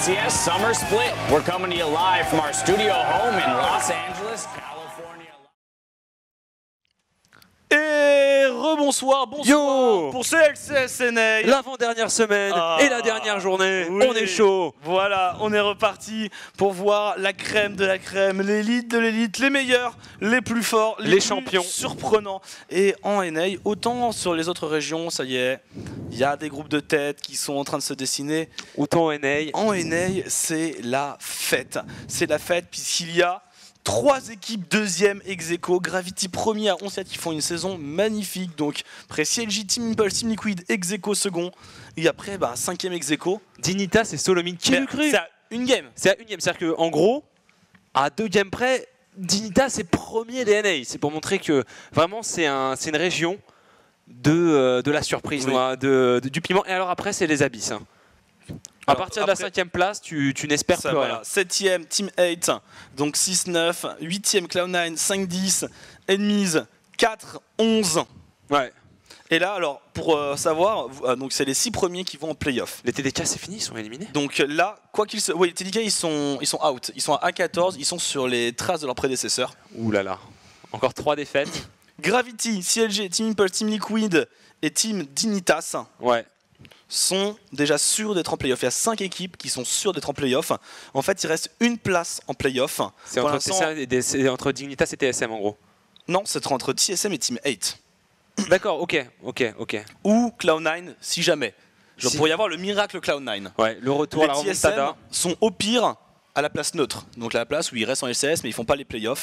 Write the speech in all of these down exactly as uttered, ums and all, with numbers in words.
C S Summer Split. We're coming to you live from our studio home in Los Angeles, California. Et rebonsoir, bonsoir Yo pour ce L C S N A. L'avant-dernière semaine Ah, et la dernière journée, oui. on est chaud. Voilà, on est reparti pour voir la crème de la crème, l'élite de l'élite, les meilleurs, les plus forts, les, Les plus champions. surprenants. Et en N A, autant sur les autres régions, ça y est, il y a des groupes de tête qui sont en train de se dessiner. Autant en N A. En N A, c'est la fête. C'est la fête puisqu'il y a trois équipes deuxième ex aequo, Gravity premier à onze sept qui font une saison magnifique. Donc après C L J, Team Impulse, Team Liquid ex aequo second. Et après bah, cinquième ex aequo. Dignitas et Solomid, qui Mais l'eût cru? C'est à une game. C'est à une game, c'est-à-dire qu'en gros, à deux games près, Dignitas est premier des N A. C'est pour montrer que vraiment c'est un, c'est une région de, euh, de la surprise, Oui. noix, de, de- du piment. Et alors après, c'est les abysses. hein. À Alors, partir de la après- cinquième place, tu, tu n'espères Ça, plus voilà. rien. septième Team huit, donc six neuf. huitième Cloud nine, cinq dix. Enemies quatre onze. Ouais. Et là, alors, pour euh, savoir, euh, donc c'est les six premiers qui vont en playoff. Les T D K, c'est fini, ils sont éliminés. Donc là, quoi qu'ils se... Oui, les T D K, ils sont, ils sont out. Ils sont à A quatorze, ils sont sur les traces de leurs prédécesseurs. Ouh là là. Encore trois défaites. Gravity, C L G, Team Impulse, Team Liquid et Team Dignitas Ouais. sont déjà sûrs d'être en playoff. Il y a cinq équipes qui sont sûres d'être en playoff. En fait, il reste une place en playoff. C'est Pour entre, l'instant- T S M et des- c'est entre Dignitas et T S M en gros. Non, c'est entre T S M et Team huit. D'accord, ok, ok, ok. Ou Cloud nine, si jamais. Genre, Si- pour y avoir le miracle Cloud nine. Ouais, le retour à la Les T S M remontada. sont au pire à la place neutre, donc la place où ils restent en L C S mais ils font pas les playoffs.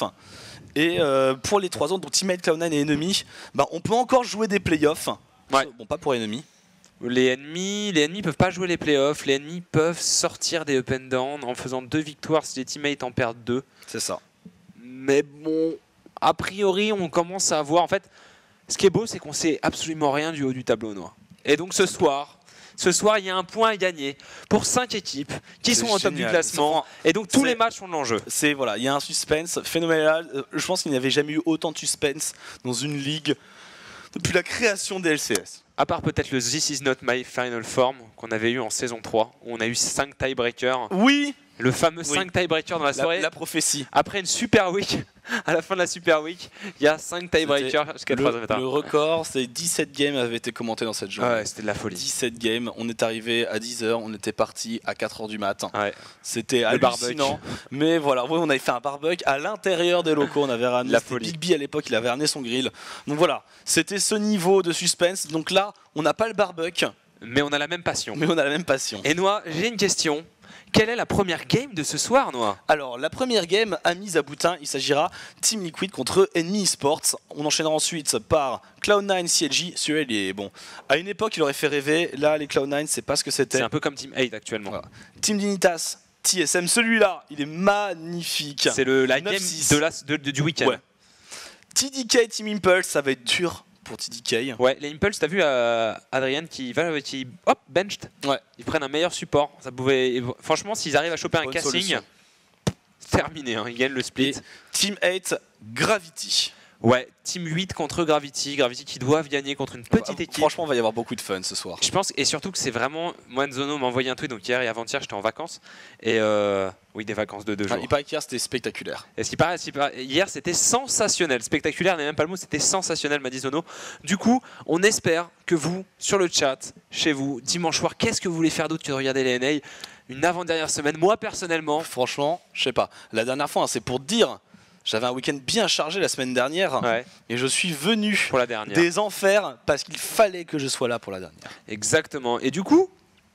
Et euh, pour les trois autres, donc Teammate, Cloud nine et Enemy, bah, on peut encore jouer des playoffs. Ouais. Bon, pas pour Enemy. Les ennemis, les ennemis peuvent pas jouer les playoffs, les ennemis peuvent sortir des up and down en faisant deux victoires si les teammates en perdent deux. C'est ça. Mais bon, a priori, on commence à voir. En fait, ce qui est beau, c'est qu'on sait absolument rien du haut du tableau noir. Et donc ce soir, ce soir, il y a un point à gagner pour cinq équipes qui C'est sont au top du génial. classement. Et donc tous C'est- les matchs sont de l'enjeu. C'est voilà, il y a un suspense phénoménal. Euh, Je pense qu'il n'y avait jamais eu autant de suspense dans une ligue depuis la création des L C S. À part peut-être le This is not my final form qu'on avait eu en saison trois, où on a eu cinq tiebreakers. Oui, Le fameux Oui. cinq tiebreakers dans la la, soirée. la prophétie. Après une super week, à la fin de la super week, il y a cinq tiebreakers jusqu'à Le, troisième étape. le record, c'est dix-sept games avaient été commentés dans cette journée. Ah ouais, c'était de la folie. dix-sept games, on est arrivé à dix heures, on était parti à quatre heures du matin. Ouais. C'était Le hallucinant. Mais voilà, oui, on avait fait un barbecue à l'intérieur des locaux. On avait ramené La c'était folie. Big B à l'époque, il avait ramené son grill. Donc voilà, c'était ce niveau de suspense. Donc là, on n'a pas le barbecue, Mais on a la même passion. mais on a la même passion. Et Noah, j'ai une question. Quelle est la première game de ce soir, Noah? Alors, la première game à mise à boutin, il s'agira Team Liquid contre Enemy Esports. On enchaînera ensuite par Cloud nine C L J. Celui-là, il est bon. À une époque, il aurait fait rêver. Là, les Cloud nine, c'est pas ce que c'était. C'est un peu comme Team huit actuellement. Voilà. Team Dignitas, T S M. Celui-là, il est magnifique. C'est le la neuf game six. de la, de- de- du week-end. Ouais. T D K, Team Impulse, ça va être dur pour T D K. Ouais, les Impulse, t'as vu euh, Adrien qui va, qui hop, benched. Ouais. Ils prennent un meilleur support. Ça pouvait, franchement, s'ils arrivent à choper un Bonne casting, solution. terminé. Hein, ils gagnent le split. Et Team huit, Gravity. Ouais, Team huit contre Gravity. Gravity qui doivent gagner contre une petite équipe. Franchement, il va y avoir beaucoup de fun ce soir. Je pense, et surtout que c'est vraiment. Moi, Nzono m'a envoyé un tweet, donc hier et avant-hier, j'étais en vacances. Et euh, oui, des vacances de deux jours. Ah, il paraît qu'hier, c'était spectaculaire. Et ce qui paraît, ce qui paraît- hier, c'était sensationnel. Spectaculaire n'est même pas le mot, c'était sensationnel, m'a dit Zono. Du coup, on espère que vous, sur le chat, chez vous, dimanche soir, qu'est-ce que vous voulez faire d'autre que de regarder les N A? Une avant-dernière semaine. Moi, personnellement, Franchement, je sais pas. La dernière fois, hein, c'est pour te dire, j'avais un week-end bien chargé la semaine dernière ouais, et je suis venu pour la dernière. des enfers parce qu'il fallait que je sois là pour la dernière. Exactement. Et du coup,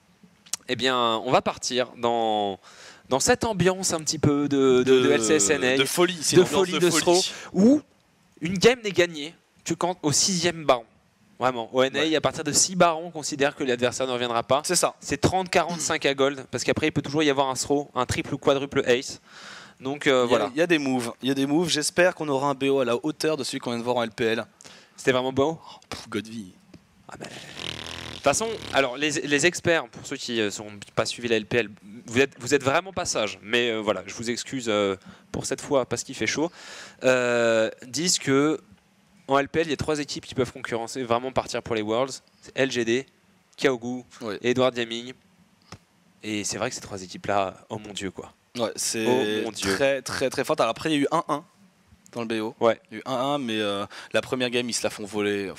eh bien, on va partir dans, dans cette ambiance un petit peu de, de, de L C S N A, de folie, c'est de une ambiance folie, de folie. Stro, où une game n'est gagnée que quand au sixième baron. Vraiment, au N A, Ouais. à partir de six barons, on considère que l'adversaire ne reviendra pas. C'est ça. C'est trente quarante-cinq à gold, parce qu'après il peut toujours y avoir un throw, un triple ou quadruple ace. Donc euh, Il y a- voilà, il y a des moves, il y a des moves. J'espère qu'on aura un B O à la hauteur de celui qu'on vient de voir en L P L. c'était vraiment beau. Pff, Godvi. Ah ben. De toute façon, alors les, les experts, pour ceux qui ne sont pas suivis la L P L, vous êtes, vous êtes vraiment pas sages, mais euh, voilà, je vous excuse euh, pour cette fois parce qu'il fait chaud, euh, disent que en L P L, il y a trois équipes qui peuvent concurrencer, vraiment partir pour les Worlds. C'est L G D, Kaogu Ouais. et Edward Gaming. Et c'est vrai que ces trois équipes-là, oh mon dieu quoi. Ouais, c'est Oh mon Dieu. très très très fort. Alors après, il y a eu un un dans le B O. Ouais. Il y a eu un un, mais euh, la première game, ils se la font voler.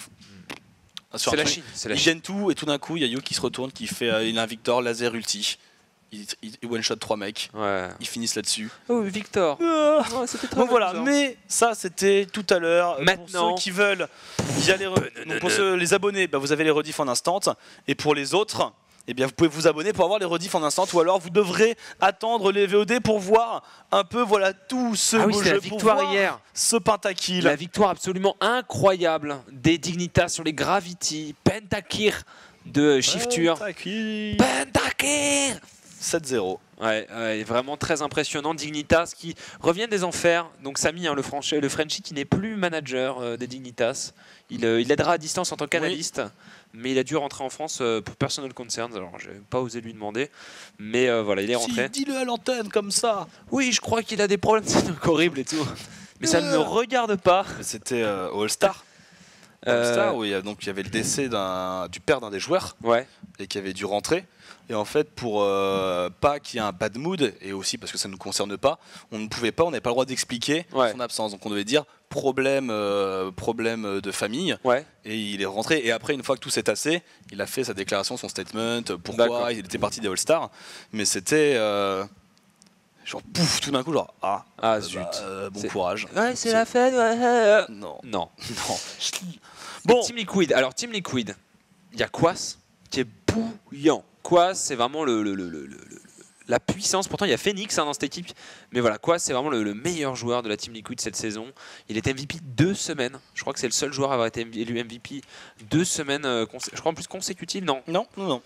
Sur C'est un la truc, Chine. C'est la Ils Chine. gagnent tout et tout d'un coup, il y a Yo qui se retourne, qui fait euh, il a un Victor laser ulti. Il, il- il one shot trois mecs. Ouais. Ils finissent là-dessus. Oh Victor. Ah. Oh, c'était très Donc voilà, amusant. mais ça c'était tout à l'heure. Maintenant. Pour ceux qui veulent y aller, re- donc pour ceux, les abonnés, bah, vous avez les rediffs en instant. Et pour les autres, eh bien, vous pouvez vous abonner pour avoir les rediffs en instant. Ou alors vous devrez attendre les V O D pour voir un peu voilà, tout ce Ah oui, beau c'était jeu. la pour victoire voir hier. Ce pentakill. La victoire absolument incroyable des Dignitas sur les Gravity. Pentakir de Shifture. Pentakill. Pentakir. sept zéro. Ouais, ouais, vraiment très impressionnant. Dignitas qui reviennent des enfers. Donc Samy, hein, le, Franchi, le Frenchie qui n'est plus manager euh, des Dignitas. Il, euh, il aidera à distance en tant qu'analyste. Mais il a dû rentrer en France euh, pour personal concerns. Alors j'ai pas osé lui demander. Mais euh, voilà, il est rentré. Si, dis-le à l'antenne comme ça. Oui, je crois qu'il a des problèmes. C'est donc horrible et tout. Mais ça ne me Euh. regarde pas. C'était euh, au All-Star. Euh, All-Star où il y, a, donc, il y avait le décès d'un- du père d'un des joueurs. Ouais. Et qui avait dû rentrer. Et en fait, pour euh, pas qu'il y ait un bad mood, et aussi parce que ça ne nous concerne pas, on ne pouvait pas, on n'avait pas le droit d'expliquer Ouais. son absence. Donc on devait dire problème, euh, problème de famille. Ouais. Et il est rentré. Et après, une fois que tout s'est tassé, il a fait sa déclaration, son statement, pourquoi D'accord. il était parti des All-Stars. Mais c'était euh, genre pouf, tout d'un coup, genre ah, Ah euh, zut. bah, euh, bon C'est- courage. Ouais, c'est C'est- la fête. Ouais. euh. Non, Non. non. Bon. Bon, Team Liquid. Alors, Team Liquid, il y a Quas qui est bouillant. Quas, c'est vraiment le, le- le- le- le- le- la puissance. Pourtant, il y a Phoenix hein, dans cette équipe. Mais voilà, Quas, c'est vraiment le, le meilleur joueur de la Team Liquid cette saison. Il est M V P deux semaines. Je crois que c'est le seul joueur à avoir été élu M V P deux semaines, euh, consé- je crois en plus consécutives. Non. non, non, non.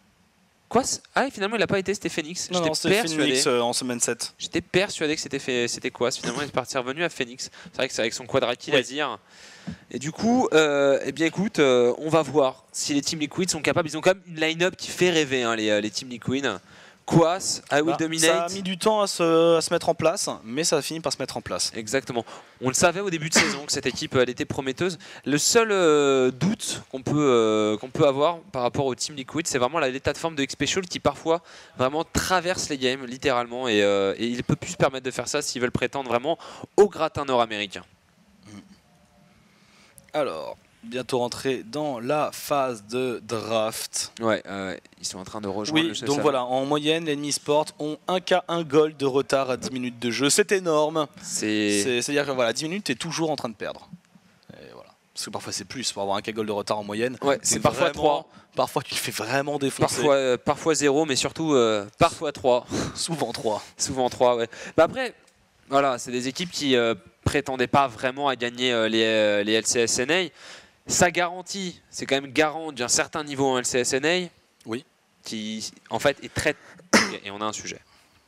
Quas Ah, et finalement, il n'a pas été, c'était Phoenix. Non, non, J'étais c'était persuadé. Phoenix euh, en semaine sept. J'étais persuadé que c'était fait- c'était Quas. Finalement, il est parti revenu à Phoenix. C'est vrai que c'est avec son quadrakill Oui. Azir. Et du coup, euh, eh bien écoute, euh, on va voir si les Team Liquid sont capables. Ils ont quand même une line-up qui fait rêver, hein, les, euh, les Team Liquid. Quas, I Will Bah, ça a Dominate. mis du temps à se, à se mettre en place, mais ça a fini par se mettre en place. Exactement. On le savait au début de saison que cette équipe elle était prometteuse. Le seul euh, doute qu'on peut, euh, qu'on peut avoir par rapport au Team Liquid, c'est vraiment la- l'état de forme de X-Special qui parfois vraiment traverse les games littéralement et, euh, et il peut plus se permettre de faire ça s'ils veulent prétendre vraiment au gratin nord-américain. Alors, bientôt rentré dans la phase de draft. Ouais, euh, ils sont en train de rejoindre Oui, le donc voilà, en moyenne, les ennemis sport ont un K un goal de retard à dix minutes de jeu. C'est énorme. C'est C'est- C'est-à-dire que voilà, dix minutes, tu es toujours en train de perdre. Et voilà. Parce que parfois c'est plus, pour avoir un K goal de retard en moyenne. ouais, c'est Donc parfois vraiment, trois, Parfois tu le fais vraiment défoncer. parfois euh, parfois zéro, mais surtout euh, parfois trois. Souvent trois. Souvent trois, ouais. Bah après, voilà, c'est des équipes qui euh, prétendaient pas vraiment à gagner euh, les, euh, les L C S N A. Ça garantit, c'est quand même garant d'un certain niveau en L C S N A. Oui. Qui, en fait, est très... Et on a un sujet.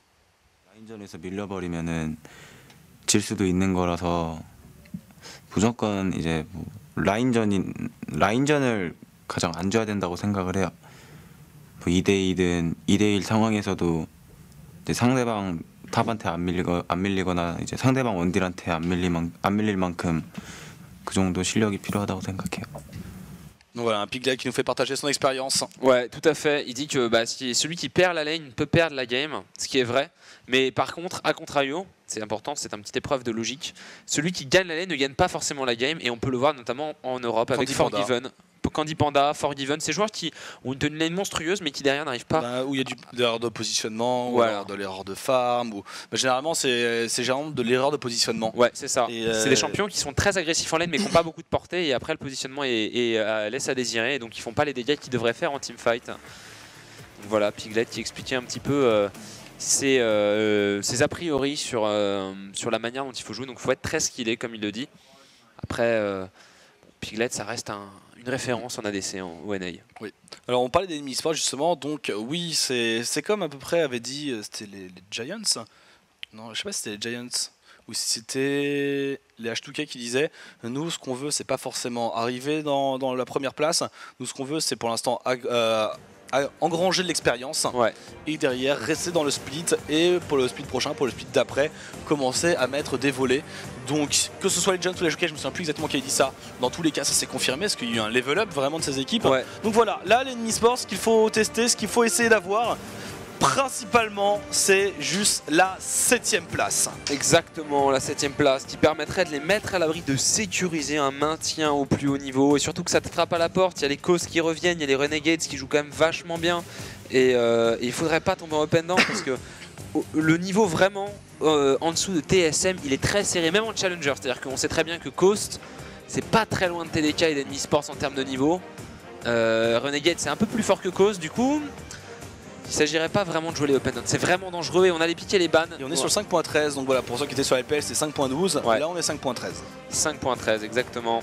라인전에서 밀려버리면은 질 수도 있는 거라서 무조건 이제 뭐 라인전이 라인전을 가장 안 줘야 된다고 생각을 해요. 뭐 이 대 이든 이 대 일 상황에서도 이제 상대방 탑한테 안 밀리거 안 밀리거나 이제 상대방 원딜한테 안 밀리만 안 밀릴 만큼 그 정도 실력이 필요하다고 생각해요. Donc voilà, un Piglet qui nous fait partager son expérience. Ouais, tout à fait. Il dit que bah, si celui qui perd la lane peut perdre la game, ce qui est vrai. Mais par contre, à contrario, c'est important, c'est une petite épreuve de logique. Celui qui gagne la lane ne gagne pas forcément la game, et on peut le voir notamment en Europe avec Candy Panda. Forgiven. Candy Panda, Forgiven, ces joueurs qui ont une lane monstrueuse mais qui derrière n'arrivent pas. Bah, où il y a du, de l'erreur de positionnement, Voilà. ou alors de l'erreur de farm. Ou... Bah, généralement, c'est c'est généralement de l'erreur de positionnement. Ouais, c'est ça. Et, euh, C'est des champions qui sont très agressifs en lane mais qui n'ont pas beaucoup de portée, et après le positionnement est, est, euh, laisse à désirer, et donc ils font pas les dégâts qu'ils devraient faire en teamfight. Donc voilà, Piglet qui expliquait un petit peu euh, ses, euh, ses a priori sur, euh, sur la manière dont il faut jouer, donc il faut être très skillé comme il le dit. Après, euh, Piglet ça reste un, une référence en A D C en O N A. Alors on parlait d'ennemis sport justement, donc euh, oui, c'est c'est comme à peu près avait dit, euh, c'était les, les Giants. Non, je sais pas si c'était les Giants ou si c'était les H deux K qui disaient nous ce qu'on veut c'est pas forcément arriver dans, dans la première place, nous ce qu'on veut c'est pour l'instant ag- euh, ag- engranger de l'expérience Ouais. et derrière rester dans le split, et pour le split prochain, pour le split d'après, commencer à mettre des volets. Donc que ce soit les Giants ou les H deux K, je me souviens plus exactement qui a dit ça, dans tous les cas ça s'est confirmé parce qu'il y a eu un level up vraiment de ces équipes. Ouais. Donc voilà, là l'ennemi sport, ce qu'il faut tester, ce qu'il faut essayer d'avoir, principalement, c'est juste la septième place. Exactement, la septième place qui permettrait de les mettre à l'abri de sécuriser un maintien au plus haut niveau et surtout que ça te frappe à la porte. Il y a les Cos qui reviennent, il y a les Renegades qui jouent quand même vachement bien et, euh, et il faudrait pas tomber en open down parce que le niveau vraiment euh, en dessous de T S M il est très serré, même en challenger, c'est-à-dire qu'on sait très bien que Coast c'est pas très loin de T D K et d'Enemy Sports en termes de niveau. euh, Renegade c'est un peu plus fort que Coast, du coup il s'agirait pas vraiment de jouer les open down, c'est vraiment dangereux et on a les piquets les bans. Et on est sur le cinq point treize, donc voilà, pour ceux qui étaient sur L P L c'est cinq point douze, ouais. Là on est cinq point treize. cinq point treize exactement.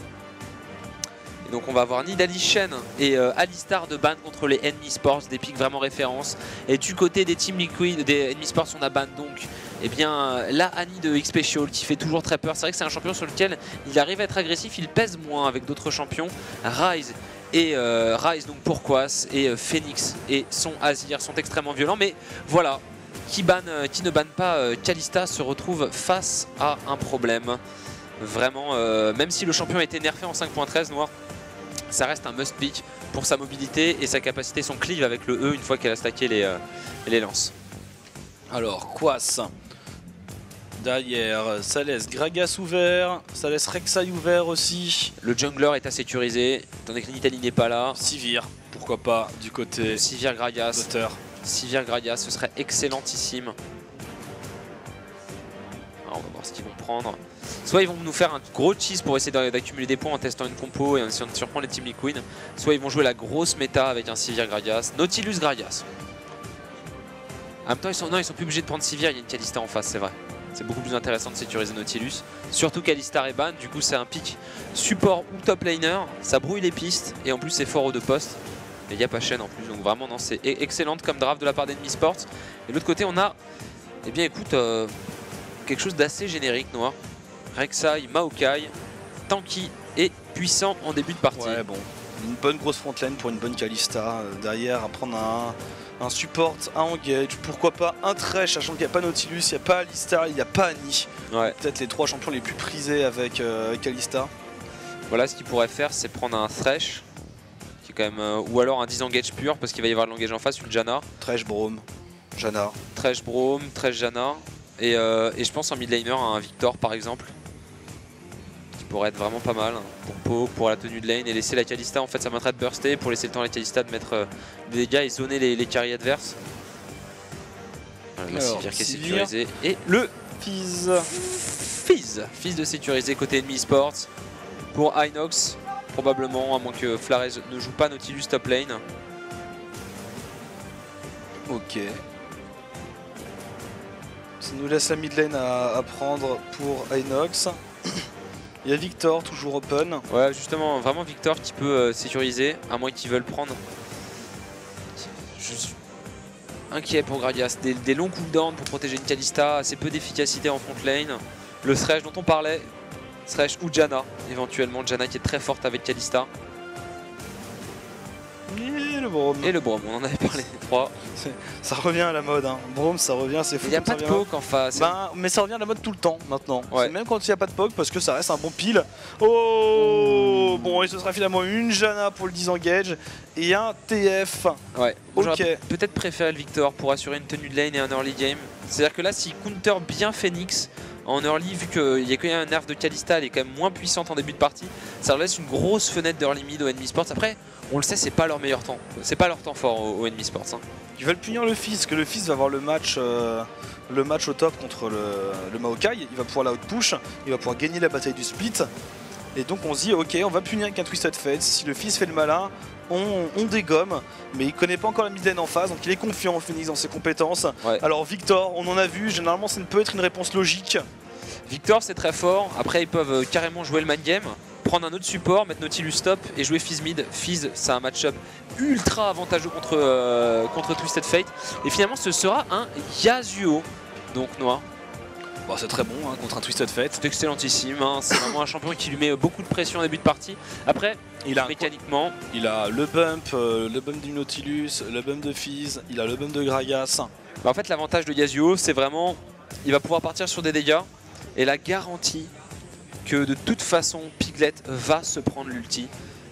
Et donc on va avoir Nidalee Shen et euh, Alistar de ban contre les Enemy Sports, des pics vraiment références. Et du côté des Team Liquid, des Enemy Sports on a ban donc eh bien, la Annie de X-Special qui fait toujours très peur. C'est vrai que c'est un champion sur lequel il arrive à être agressif, il pèse moins avec d'autres champions. Ryze et euh, Ryze donc pour Quas et euh, Phoenix et son Azir sont extrêmement violents. Mais voilà, qui, ban, euh, qui ne banne pas euh, Kalista se retrouve face à un problème. Vraiment, euh, même si le champion a été nerfé en cinq point treize, Noir, ça reste un must pick pour sa mobilité et sa capacité, son cleave avec le E une fois qu'elle a stacké les, euh, les lances. Alors, Quas. Derrière, ça laisse Gragas ouvert, ça laisse Rek'Sai ouvert aussi. Le jungler est à sécuriser, tandis que Nidalee n'est pas là. Sivir, pourquoi pas, du côté Sivir Gragas. d'auteur. Sivir Gragas, ce serait excellentissime. Alors, on va voir ce qu'ils vont prendre. Soit ils vont nous faire un gros cheese pour essayer d'accumuler des points en testant une compo et en essayant de surprendre les Team Liquid. Soit ils vont jouer la grosse méta avec un Sivir Gragas. Nautilus Gragas. En même temps, ils sont, non, ils sont plus obligés de prendre Sivir, il y a une Kalista en face, c'est vrai. C'est beaucoup plus intéressant de sécuriser Nautilus. Surtout qu'Alistar est ban, du coup c'est un pick support ou top laner. Ça brouille les pistes et en plus c'est fort aux deux postes. Et il n'y a pas chaîne en plus, donc vraiment non, c'est excellente comme draft de la part d'Enemy Sports. Et de l'autre côté on a, eh bien écoute, euh, quelque chose d'assez générique, Noir. Rek'Sai, Maokai, tanky et puissant en début de partie. Ouais, bon, une bonne grosse frontline pour une bonne Kalista. Euh, derrière, à prendre un, un support, un engage, pourquoi pas un Thresh, sachant qu'il n'y a pas Nautilus, il n'y a pas Alistar, il n'y a pas Annie. Ouais. Peut-être les trois champions les plus prisés avec, euh, avec Kalista. Voilà, ce qu'il pourrait faire, c'est prendre un Thresh, qui est quand même, euh, ou alors un disengage pur, parce qu'il va y avoir l'engage en face, une Janna. Thresh, Braum, Janna. Thresh, Braum, Thresh, Janna. Et, euh, et je pense en mid laner un Victor par exemple. Pourrait être vraiment pas mal pour Poke, pour la tenue de lane et laisser la Kalista, en fait ça m'intéresserait de burster pour laisser le temps à la Kalista de mettre euh, des dégâts et zoner les, les carries adverses. Voilà, la Alors, Sivir qui est Sivir. sécurisée et le Fizz. Fizz, Fizz de sécuriser côté Enemy Sports pour Inox probablement, à moins que Flarez ne joue pas Nautilus top lane. Ok. Ça nous laisse la mid lane à, à prendre pour Inox. Il y a Victor, toujours open. Ouais, justement, vraiment Victor qui peut euh, sécuriser, à moins qu'ils veulent prendre. Je suis inquiet pour Gragas. Des, des longs cooldowns pour protéger une Kalista, assez peu d'efficacité en front lane. Le Thresh dont on parlait, Thresh ou Janna, éventuellement. Janna qui est très forte avec Kalista. Et le Braum. Et le Braum, on en avait parlé les trois. Ça revient à la mode, hein. Braum, ça revient, c'est fou. Il n'y a comme pas ça de revient. poke en face. Ben, mais ça revient à la mode tout le temps maintenant. Ouais. C'est même quand il n'y a pas de poke parce que ça reste un bon pile. Oh, bon, et ce sera finalement une Janna pour le disengage et un T F. Ouais, bon, Ok. j'aurais peut-être préféré le Victor pour assurer une tenue de lane et un early game. C'est-à-dire que là, s'il counter bien Phoenix en early, vu qu'il y a quand même un nerf de Kalista, elle est quand même moins puissante en début de partie, ça leur laisse une grosse fenêtre d'early mid au Enemy Sports. Après, on le sait, c'est pas leur meilleur temps. C'est pas leur temps fort au, au Enemy Sports. Hein. Ils veulent punir le fils, que le fils va avoir le match, euh, le match au top contre le, le Maokai. Il va pouvoir la outpush, il va pouvoir gagner la bataille du split. Et donc on se dit, ok, on va punir avec un Twisted Fate. Si le fils fait le malin, on, on dégomme. Mais il connaît pas encore la mid lane en face, donc il est confiant, Phoenix, dans ses compétences. Ouais. Alors Victor, on en a vu, généralement ça ne peut être une réponse logique. Victor, c'est très fort. Après, ils peuvent euh, carrément jouer le man game, prendre un autre support, mettre Nautilus top et jouer Fizz mid. Fizz, c'est un match-up ultra avantageux contre, euh, contre Twisted Fate. Et finalement, ce sera un Yasuo, donc Noir. Bon, c'est très bon hein, contre un Twisted Fate. C'est excellentissime, hein. C'est vraiment un champion qui lui met beaucoup de pression en début de partie. Après, Il a, un- mécaniquement, il a le bump, euh, le bump du Nautilus, le bump de Fizz, il a le bump de Gragas. bah, en fait, l'avantage de Yasuo, c'est vraiment, il va pouvoir partir sur des dégâts et la garantie que de toute façon, Piglet va se prendre l'ulti.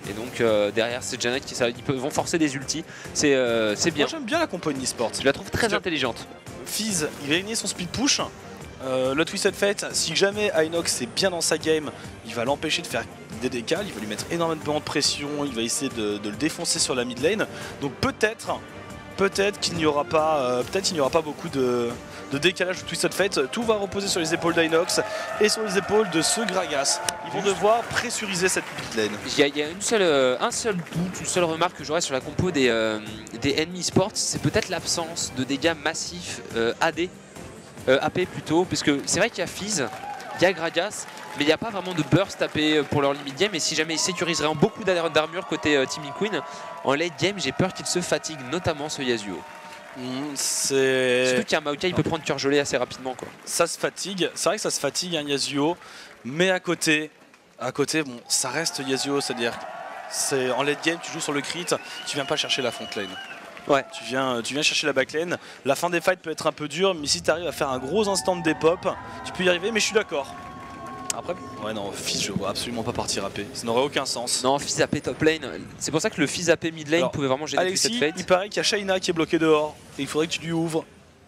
Et donc euh, derrière c'est Janet qui ça, ils peuvent- vont forcer des ultis. C'est euh, c'est bien. Moi j'aime bien la compo e-sport. Je la trouve très Je- intelligente. Fizz, il va gagner son speed push. Euh, le Twisted Fate, si jamais Inox est bien dans sa game, il va l'empêcher de faire des décals, il va lui mettre énormément de pression, il va essayer de, de le défoncer sur la mid lane. Donc peut-être, peut-être qu'il n'y aura pas, euh, peut-être qu'il n'y aura pas beaucoup de, de décalage au Twisted Fate. Tout va reposer sur les épaules d'Inox et sur les épaules de ce Gragas. Ils vont devoir pressuriser cette mid lane. Il y a, il y a une seule, euh, un seul doute, une seule remarque que j'aurais sur la compo des, euh, des ennemis sports, c'est peut-être l'absence de dégâts massifs euh, A D, euh, A P plutôt, parce que c'est vrai qu'il y a Fizz, il y a Gragas, mais il n'y a pas vraiment de burst A P pour leur limit game. Et si jamais ils sécuriseraient en beaucoup d'armure côté euh, Team Liquid, en late game, j'ai peur qu'ils se fatiguent, notamment ce Yasuo. Mmh, c'est... Surtout qu'il y a un Maokai, il peut prendre cœur gelé assez rapidement, quoi. Ça se fatigue, c'est vrai que ça se fatigue un Yasuo, mais à côté, à côté, bon, ça reste Yasuo, c'est-à-dire c'est en late game, tu joues sur le crit, tu viens pas chercher la front lane. Ouais. Tu viens, tu viens chercher la backlane. La fin des fights peut être un peu dure, mais si tu arrives à faire un gros instant de dépop, tu peux y arriver, mais je suis d'accord. Après, ouais non, Fizz, je vois absolument pas partir A P, ça n'aurait aucun sens. Non, Fizz A P top lane, c'est pour ça que le Fizz A P mid lane Alors, pouvait vraiment gêner Alexis, Twisted Fate. il paraît qu'il y a Shaina qui est bloqué dehors, et il faudrait que tu lui ouvres.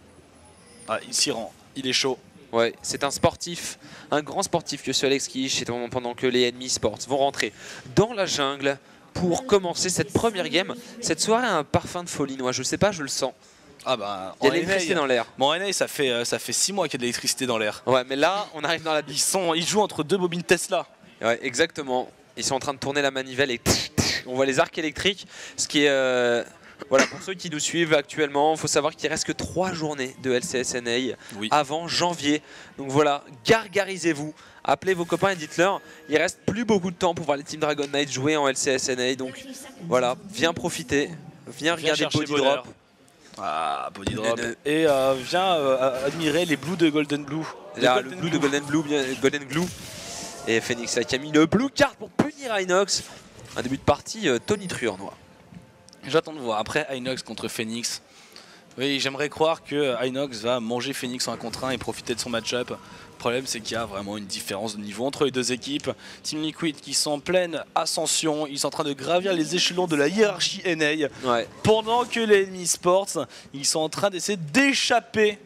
Ah, il s'y rend, il est chaud. Ouais, c'est un sportif, un grand sportif que ce Alex Kish, pendant que les ennemis sports vont rentrer dans la jungle pour commencer cette première game. Cette soirée a un parfum de folie, moi je sais pas, je le sens. Ah bah, Il y a en de l'électricité N A, dans l'air. Bon, en N A, ça fait, euh, ça fait six mois qu'il y a de l'électricité dans l'air. Ouais, mais là, on arrive dans la... Ils, sont, ils jouent entre deux bobines Tesla. Ouais, exactement. Ils sont en train de tourner la manivelle et on voit les arcs électriques. Ce qui est... euh, Voilà, pour ceux qui nous suivent actuellement, il faut savoir qu'il reste que trois journées de L C S N A Oui. avant janvier. Donc voilà, gargarisez-vous. Appelez vos copains et dites-leur, il reste plus beaucoup de temps pour voir les Team Dragon Knight jouer en L C S N A. Donc voilà, viens profiter, viens, Viens regarder chercher Body bonheur. Drop. Ah, Body Drop. Euh, Et euh, viens euh, admirer les blues de Golden Blue. Là, Golden le blue de Golden Blue, bien, Golden Glue. Et Phoenix là, qui a mis le blue card pour punir Inox. Un début de partie euh, tonitruant noir. J'attends de voir. Après, Inox contre Phoenix. Oui, j'aimerais croire que Inox va manger Phoenix en un contre un et profiter de son match-up. Le problème, c'est qu'il y a vraiment une différence de niveau entre les deux équipes. Team Liquid qui sont en pleine ascension. Ils sont en train de gravir les échelons de la hiérarchie N A. Ouais. Pendant que les ennemis sports, ils sont en train d'essayer d'échapper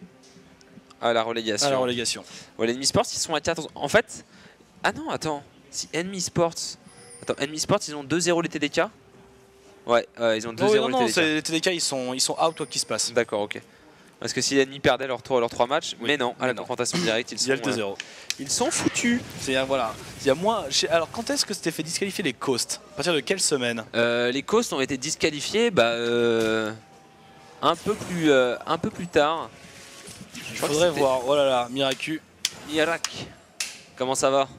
À la relégation. à la relégation. Ouais, les Enemy Sports, ils sont à quatorze. En fait, ah non, attends. Si Enemy Sports. Attends, Enemy Sports, ils ont deux zéro les T D K. Ouais, ouais, ils ont deux zéro Oh, non, non, les T D K. c'est- les T D K, ils sont, ils sont out, quoi qu'il se passe. D'accord, ok. Parce que si Enemy perdait leurs trois, leurs trois matchs, Oui, mais non, à la mais non. confrontation directe, ils Il y a le sont, deux euh, zéro. ils sont foutus. C'est-à-dire, voilà. Il y a moins. chez- Alors, quand est-ce que c'était fait disqualifier les Coast? À partir de quelle semaine? Euh, les Coast ont été disqualifiés bah, euh, un, peu plus, euh, un peu plus tard. Je Il crois que faudrait c'était voir. Oh là là, Miracu. Irak. Comment ça va?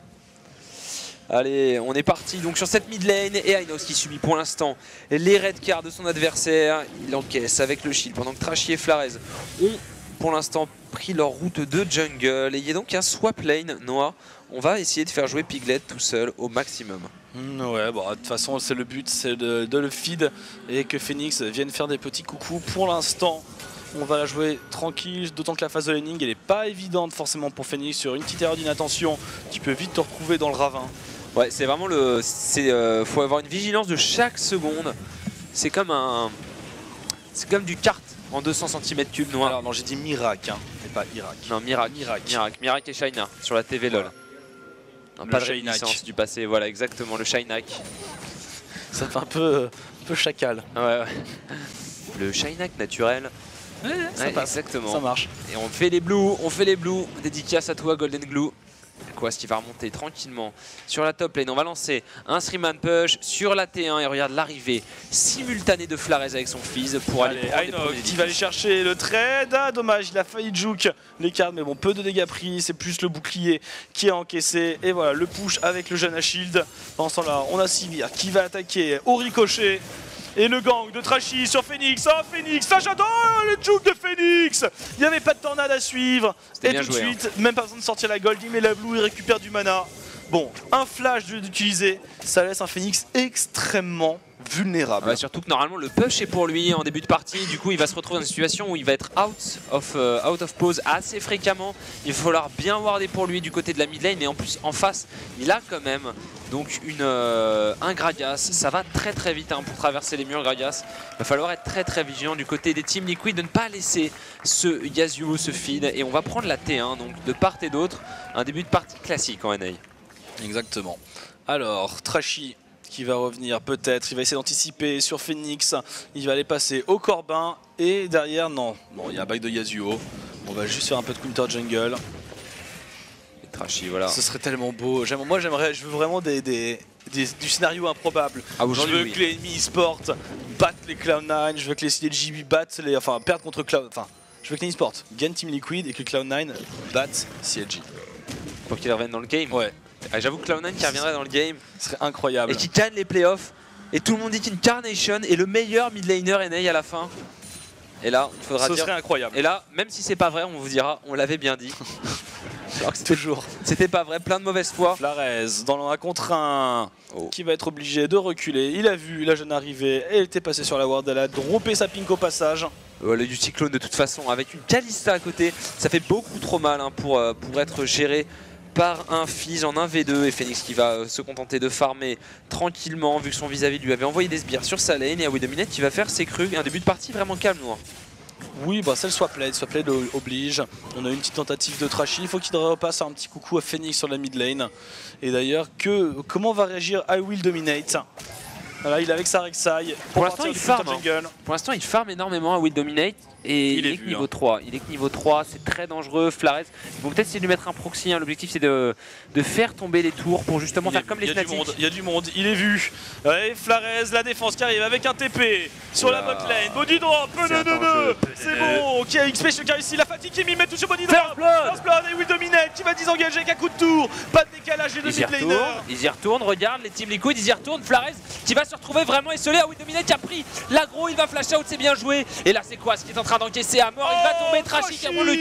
Allez, on est parti donc sur cette mid lane et Inox qui subit pour l'instant les red cards de son adversaire. Il encaisse avec le shield pendant que Trashy et Flarez ont pour l'instant pris leur route de jungle. Et il y a donc un swap lane Noah. On va essayer de faire jouer Piglet tout seul au maximum. Mm, ouais, bon, de toute façon, c'est le but, c'est de, de le feed et que Phoenix vienne faire des petits coucous. Pour l'instant, on va la jouer tranquille, d'autant que la phase de laning, elle n'est pas évidente forcément pour Phoenix. Sur une petite erreur d'inattention, tu peux vite te retrouver dans le ravin. Ouais, c'est vraiment le. C'est euh, faut avoir une vigilance de chaque seconde. C'est comme un. C'est comme du kart en deux cents centimètres cubes noir. Alors, non, j'ai dit Mirac, hein, et pas Irak. Non, Mirac. Mirac. Mirac, Mirac et Shaina sur la T V LOL. Non, Le pas de Shaynak. réminiscence du passé, voilà exactement, le Shaynak. Ça fait un peu, un peu chacal. Ouais, ouais. Le Shaynak naturel. Ouais, ça Ouais, passe, exactement. ça marche. Et on fait les blues, on fait les blues. Dédicace à toi, Golden Glue. Quoi, ce qui va remonter tranquillement sur la top lane. On va lancer un three-man push sur la T un et regarde l'arrivée simultanée de Flarez avec son Fizz pour aller Allez, prendre les Inox premiers qui va aller défis. chercher le trade. Ah, dommage, il a failli juke les cartes, mais bon, peu de dégâts pris. C'est plus le bouclier qui a encaissé. Et voilà, le push avec le Janna Shield. Pendant ce temps-là, on a Sivir qui va attaquer au ricochet. Et le gang de Trashy sur Phoenix. Oh, Phoenix, ça j'adore le juke de Phoenix. Il n'y avait pas de tornade à suivre. C'était Et bien tout de joué, suite, même pas besoin de sortir la gold, il met la blue, il récupère du mana. Bon, un flash d'utiliser, ça laisse un Phoenix extrêmement vulnérable. Ouais, surtout que normalement le push est pour lui en début de partie, du coup il va se retrouver dans une situation où il va être out of, uh, out of pause assez fréquemment. Il va falloir bien warder pour lui du côté de la mid lane, et en plus en face il a quand même donc une, euh, un Gragas. Ça va très très vite hein, pour traverser les murs Gragas. Il va falloir être très très vigilant du côté des Team Liquid de ne pas laisser ce Yasuo se feed, et on va prendre la T un donc de part et d'autre. Un début de partie classique en N A. Exactement. Alors, Trashy qui va revenir peut-être, il va essayer d'anticiper sur Phoenix, il va aller passer au Corbin, et derrière, non, bon, il y a un back de Yasuo, on va juste faire un peu de counter jungle. Et Trashy, voilà. Ce serait tellement beau, moi j'aimerais, je veux vraiment des, des, des, du scénario improbable. Ah, je veux oui. que les ennemis e-sport battent les Cloud nine, je veux que les C L G battent les, enfin perdent contre Cloud, enfin je veux que les e-sport gagnent Team Liquid et que Cloud nine battent C L G. Pour qu'il revienne dans le game. Ouais. Ah, j'avoue que Cloud nine qui reviendrait dans le game. Ce serait incroyable. Et qui gagne les playoffs. Et tout le monde dit qu'Incarnation est le meilleur mid laner N A à la fin. Et là, il faudra Ce dire. serait incroyable. Et là, même si c'est pas vrai, on vous dira, on l'avait bien dit. Alors que Toujours. C'était pas vrai, plein de mauvaise foi. Flarez dans le un contre un, Oh. qui va être obligé de reculer. Il a vu la jeune arrivée, elle était passée sur la ward, elle a droppé sa pink au passage. Euh, le du cyclone de toute façon, avec une Kalista à côté, ça fait beaucoup trop mal hein, pour, euh, pour être géré par un Fizz en un v deux, et Phoenix qui va euh, se contenter de farmer tranquillement vu que son vis-à-vis lui avait envoyé des sbires sur sa lane, et Awi Dominate qui va faire ses crues et un début de partie vraiment calme noir. Oui, bah c'est le swap-lane, swap-lane oblige. On a une petite tentative de Trashy, il faut qu'il repasse un petit coucou à Phoenix sur la mid lane. Et d'ailleurs, que comment va réagir I Will Dominate? Voilà, il est avec sa Rek'Sai. Pour l'instant il farm, hein. Pour l'instant il farm énormément à Will Dominate. Et il, il est, est que niveau hein. trois, il est que niveau trois, c'est très dangereux. Flarez, ils vont peut-être essayer de lui mettre un proxy, hein. L'objectif c'est de, de faire tomber les tours pour justement il faire est, comme les Fnatic. Il y a du monde, il est vu. Ouais, Flarez, la défense qui arrive avec un T P sur Oula. La bot lane. Body drop, c'est bon. Qui a X P qui a réussi, la fatigue qui met tout sur body drop. First blood et Will Dominate qui va désengager avec un coup de tour. Pas de décalage et de mid laner. Ils y retournent, regarde les Team Liquid, ils y retournent. Flarez qui va se retrouver vraiment esselé. Will Dominate qui a pris l'aggro, il va flash out, c'est bien joué. Et là c'est quoi ce qui est en train d'encaisser à mort? Il va tomber, Trashy qui a le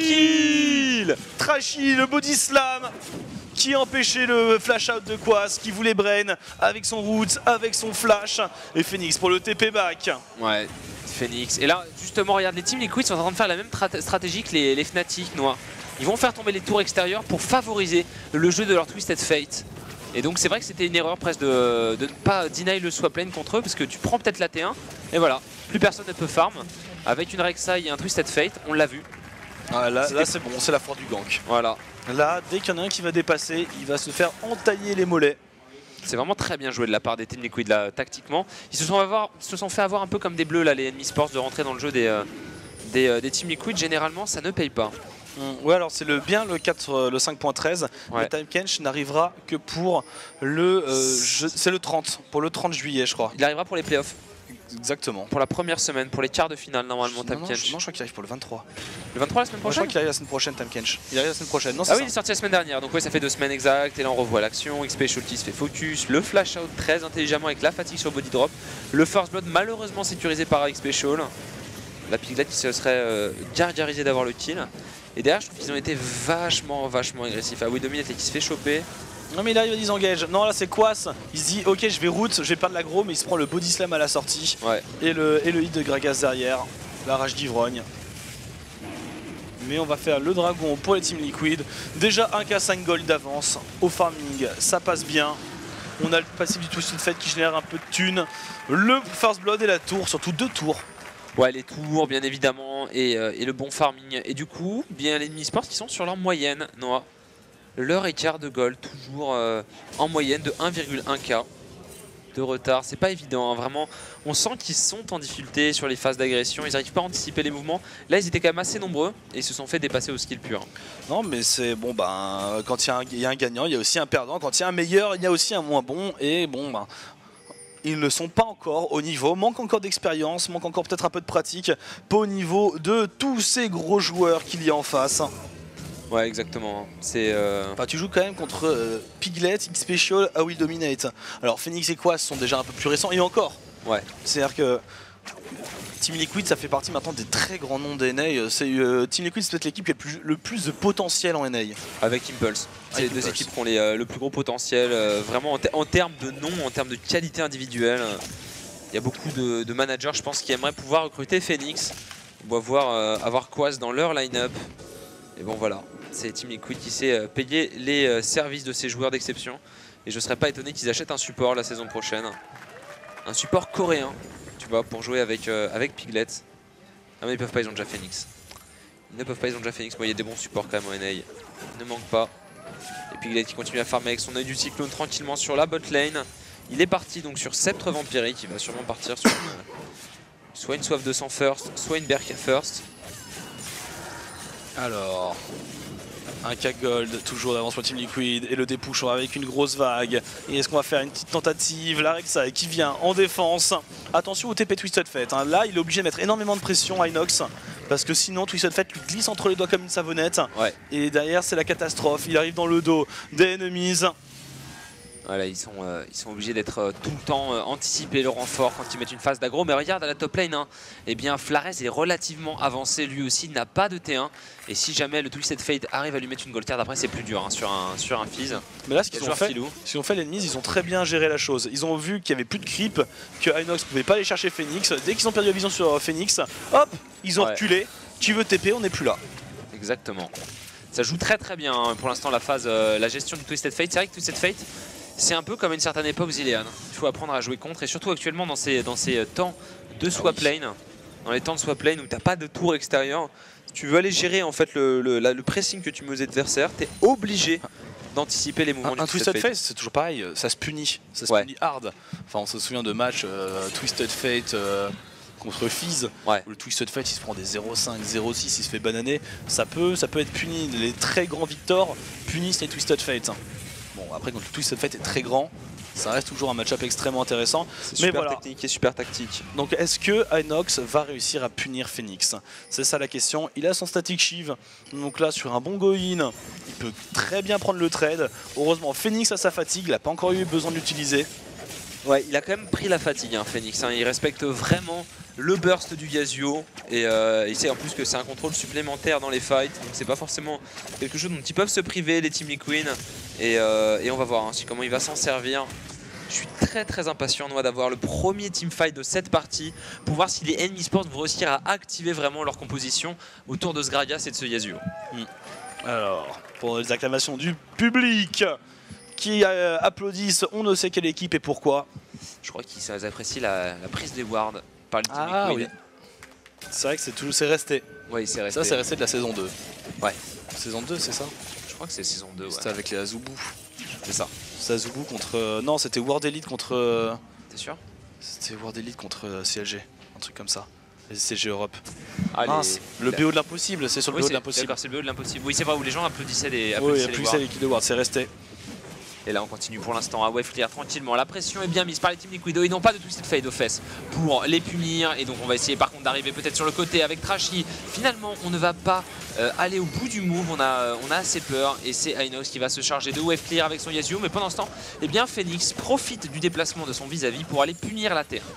kill. Trashy, le body slam qui empêchait le flash out de Quas, qui voulait brain avec son root, avec son flash, et Phoenix pour le T P back. Ouais, Phoenix. Et là justement regarde, les Team Liquid sont en train de faire la même stratégie que les, les Fnatic noirs. Ils vont faire tomber les tours extérieures pour favoriser le jeu de leur Twisted Fate. Et donc c'est vrai que c'était une erreur presque de, de ne pas deny le swap lane contre eux, parce que tu prends peut-être la T un et voilà, plus personne ne peut farm. Avec une Rek'Sai et un Twisted Fate, on l'a vu. Ah, là, là c'est bon, c'est la foire du gank. Voilà. Là, dès qu'il y en a un qui va dépasser, il va se faire entailler les mollets. C'est vraiment très bien joué de la part des Team Liquid là, tactiquement. Ils se sont, avoir, se sont fait avoir un peu comme des bleus là, les ennemis sports, de rentrer dans le jeu des, euh, des, euh, des Team Liquid. Généralement, ça ne paye pas. Mmh, ouais, alors c'est le bien le, quatre, le cinq point treize. Ouais. Le Time Kench n'arrivera que pour le. Euh, c'est le trente, pour le trente juillet, je crois. Il arrivera pour les playoffs. Exactement. Pour la première semaine, pour les quarts de finale normalement, Time Kench. Non, je crois qu'il arrive pour le vingt-trois. Le vingt-trois la semaine prochaine? Je crois qu'il arrive la semaine prochaine, Time Kench. Il arrive la semaine prochaine. Non, ah oui, ça. il est sorti la semaine dernière, donc oui, ça fait deux semaines exactes. Et là, on revoit l'action. X P Shulty se fait focus. Le flash out très intelligemment avec la fatigue sur body drop. Le first blood malheureusement sécurisé par X P Shul. La Piglet qui se serait euh, gargarisée d'avoir le kill. Et derrière, je trouve qu'ils ont été vachement, vachement agressifs. Ah oui, Dominate qui se fait choper. Non mais là il va disengage. Non là c'est Quas. Il se dit ok je vais route, je vais perdre l'aggro, mais il se prend le body slam à la sortie. Ouais. Et le, et le hit de Gragas derrière. La rage d'ivrogne. Mais on va faire le dragon pour les Team Liquid. Déjà un K cinq gold d'avance au farming, ça passe bien. On a le passif du Twisted Fate qui génère un peu de thunes. Le first blood et la tour, surtout deux tours. Ouais, les tours bien évidemment et, euh, et le bon farming. Et du coup, bien les ennemis sports qui sont sur leur moyenne. Non. Leur écart de gold, toujours euh, en moyenne de un virgule un K de retard. C'est pas évident, hein, vraiment. On sent qu'ils sont en difficulté sur les phases d'agression. Ils n'arrivent pas à anticiper les mouvements. Là, ils étaient quand même assez nombreux et ils se sont fait dépasser au skill pur. Non, mais c'est bon, ben, quand il y, y a un gagnant, il y a aussi un perdant. Quand il y a un meilleur, il y a aussi un moins bon. Et bon, ben, ils ne sont pas encore au niveau. Manque encore d'expérience, manque encore peut-être un peu de pratique. Pas au niveau de tous ces gros joueurs qu'il y a en face. Ouais, exactement. C'est. Euh... Enfin, tu joues quand même contre euh, Piglet, X-Special, I Will Dominate. Alors Phoenix et Quas sont déjà un peu plus récents et encore. Ouais. C'est-à-dire que Team Liquid, ça fait partie maintenant des très grands noms des N A. C'est, euh, Team Liquid, c'est peut-être l'équipe qui a le plus, le plus de potentiel en N A. Avec Impulse. C'est les deux Impulse. équipes qui ont les, euh, le plus gros potentiel. euh, vraiment en, te- en termes de nom, en termes de qualité individuelle. euh, Il y a beaucoup de, de managers, je pense, qui aimeraient pouvoir recruter Phoenix. On va voir euh, avoir Quaz dans leur line-up. Et bon voilà, c'est Team Liquid qui sait euh, payer les euh, services de ses joueurs d'exception. Et je ne serais pas étonné qu'ils achètent un support la saison prochaine. Un support coréen, tu vois, pour jouer avec, euh, avec Piglet. Ah mais ils peuvent pas, ils ont déjà Phoenix. Ils ne peuvent pas, ils ont déjà Phoenix. Moi, il y a des bons supports quand même en N A. Il ne manque pas. Et Piglet qui continue à farmer avec son œil du cyclone tranquillement sur la bot lane. Il est parti donc sur Sceptre Vampirique. Il va sûrement partir sur une, soit une soif de sang first, soit une Berka first. Alors, un K Gold, toujours d'avance pour Team Liquid, et le dépush avec une grosse vague. Et est-ce qu'on va faire une petite tentative? La Rek'Sai qui vient en défense. Attention au T P Twisted Fate, hein. Là, il est obligé de mettre énormément de pression à Inox, parce que sinon Twisted Fate lui glisse entre les doigts comme une savonnette. Ouais. Et derrière, c'est la catastrophe. Il arrive dans le dos des ennemis. Voilà, ils sont, euh, ils sont obligés d'être euh, tout le temps euh, anticipés le renfort quand ils mettent une phase d'aggro. Mais regarde à la top lane, hein, eh bien Flares est relativement avancé, lui aussi il n'a pas de T un. Et si jamais le Twisted Fate arrive à lui mettre une gold card, après c'est plus dur hein, sur un, sur un Fizz. Mais là, ce qu'ils Le ont joueur fait, filou. ce qu'ils ont fait les ennemis, ils ont très bien géré la chose. Ils ont vu qu'il y avait plus de creep, que Inox pouvait pas aller chercher Phoenix. Dès qu'ils ont perdu la vision sur euh, Phoenix, hop, ils ont Ouais. reculé. Tu veux T P, on n'est plus là. Exactement. Ça joue très très bien hein, pour l'instant la phase, euh, la gestion du Twisted Fate. C'est vrai que Twisted Fate, c'est un peu comme à une certaine époque Zilean. Il faut apprendre à jouer contre, et surtout actuellement dans ces, dans ces temps de swap lane, dans les temps de swap lane où t'as pas de tour extérieur, si tu veux aller gérer en fait le, le, la- le pressing que tu mets aux adversaires, t'es obligé d'anticiper les mouvements Un, du un Twisted Twisted Fate. Fate, c'est toujours pareil, euh, ça se punit, ça se Ouais. punit hard. Enfin, on se souvient de matchs euh, Twisted Fate euh, contre Fizz, Ouais. où le Twisted Fate il se prend des zéro cinq, zéro six, il se fait bananer. Ça peut, ça peut être puni. Les très grands victors punissent les Twisted Fate. Bon, après, quand le Twisted Fate est très grand, ça reste toujours un match-up extrêmement intéressant. C'est Mais super voilà. technique et super tactique. Donc est-ce que Inox va réussir à punir Phoenix? C'est ça la question. Il a son static shiv, donc là sur un bon go-in, il peut très bien prendre le trade. Heureusement Phoenix a sa fatigue, il n'a pas encore eu besoin de l'utiliser. Ouais, il a quand même pris la fatigue, hein, Phoenix. hein. Il respecte vraiment le burst du Yasuo. Et euh, il sait en plus que c'est un contrôle supplémentaire dans les fights. Donc c'est pas forcément quelque chose dont ils peuvent se priver, les Team Liquid. Et, euh, et on va voir hein, si- comment il va s'en servir. Je suis très très impatient moi d'avoir le premier teamfight de cette partie pour voir si les Enemy Sports vont réussir à activer vraiment leur composition autour de ce Gragas et de ce Yasuo. Alors, pour les acclamations du public qui euh, applaudissent, on ne sait quelle équipe et pourquoi. Je crois qu'ils apprécient la, la prise des wards par les Team Ah Liquid. oui. C'est vrai que c'est toujours c'est resté. Ouais, c'est resté. Ça c'est resté de la saison deux. Ouais. Saison deux, c'est ça? Je crois que c'est saison deux. Ouais. C'était avec les Azubu. C'est ça. C'est Azubu contre... euh, non, c'était World Elite contre... euh, T'es sûr? C'était World Elite contre euh, C L G. Un truc comme ça. Les C L G Europe. Ah, les- Mince, le B O de l'impossible, c'est sur le Oui, B O c'est- de l'impossible. D'accord, c'est le B O de l'impossible. Oui, c'est vrai où les gens applaudissaient les, Oui, il applaudissaient n'y a les plus que wards. ça l'équipe de World, c'est resté. Et là, on continue pour l'instant à wave clear tranquillement. La pression est bien mise par les Team Liquid. Ils n'ont pas de Twisted Fate aux fesses pour les punir. Et donc, on va essayer par contre d'arriver peut-être sur le côté avec Trashy. Finalement, on ne va pas euh, aller au bout du move. On a, on a assez peur. Et c'est Inox qui va se charger de wave clear avec son Yasuo. Mais pendant ce temps, eh bien, Phoenix profite du déplacement de son vis-à-vis pour aller punir la Terre.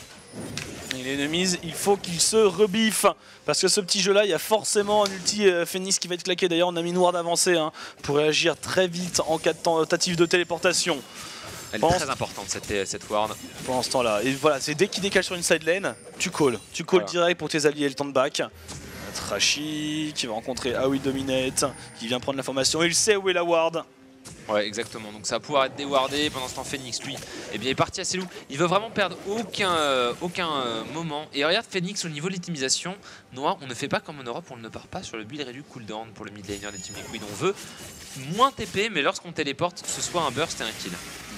Et les enemies, il faut qu'ils se rebiffent. Parce que ce petit jeu là, il y a forcément un ulti euh, Phoenix qui va être claqué. D'ailleurs, on a mis Noir d'avancée hein, pour réagir très vite en cas de tentative de téléportation. Elle est Pense- très importante cette, cette ward. Pendant ce temps là. Et voilà, c'est dès qu'il décale sur une side lane, tu calls. Tu calls Voilà. direct pour tes alliés et le temps de back. Trashy qui va rencontrer Aoi Dominate, qui vient prendre l'information. Il sait où est la ward. Ouais, exactement. Donc ça va pouvoir être déwardé. Pendant ce temps, Phoenix, lui, eh bien, est parti assez loin. Il veut vraiment perdre aucun, euh, aucun euh, moment. Et regarde Phoenix au niveau de l'optimisation. Noah, on ne fait pas comme en Europe, on ne part pas sur le build réduit cooldown pour le mid laner des Team Liquid. On veut moins T P, mais lorsqu'on téléporte, ce soit un burst et un kill.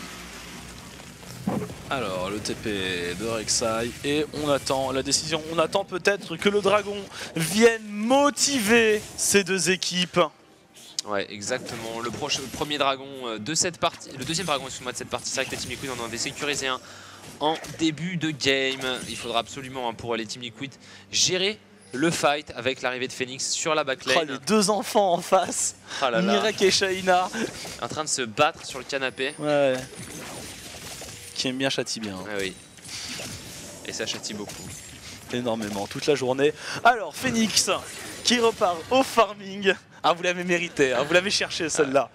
Alors le T P de Rek'Sai et on attend la décision. On attend peut-être que le dragon vienne motiver ces deux équipes. Ouais, exactement. Le, proche- le premier dragon euh, de cette partie, le deuxième dragon, excuse-moi, de cette partie, c'est vrai que les Team Liquid en avaient sécurisé un en début de game. Il faudra absolument hein, pour les Team Liquid gérer le fight avec l'arrivée de Phoenix sur la Oh, backline. les deux enfants en face, Ah là là, Mirek et Shaina. en train de se battre sur le canapé. Ouais. Qui aime bien châtie bien. Ah oui. Et ça châtie beaucoup. énormément toute la journée. Alors Phoenix qui repart au farming. Ah, vous l'avez mérité, hein, vous l'avez cherché celle-là.